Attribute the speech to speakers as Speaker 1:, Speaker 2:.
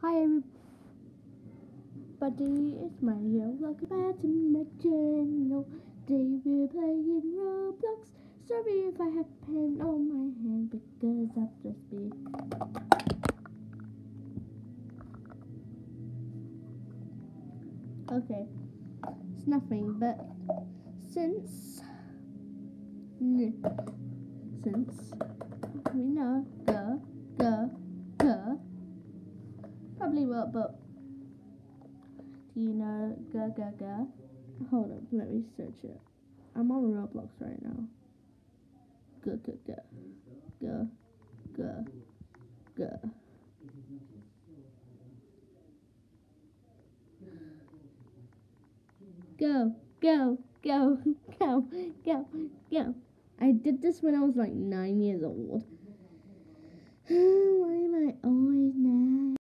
Speaker 1: Hi everybody, it's Mario. Welcome back to my channel. Today we're playing Roblox. Sorry if I have pen on my hand because I've just been. Okay, it's nothing, but since we know probably what, but do you know Hold up, let me search it. I'm on Roblox right now. Go. Go, go, go, go, go, go. I did this when I was like 9 years old. Why am I? Oh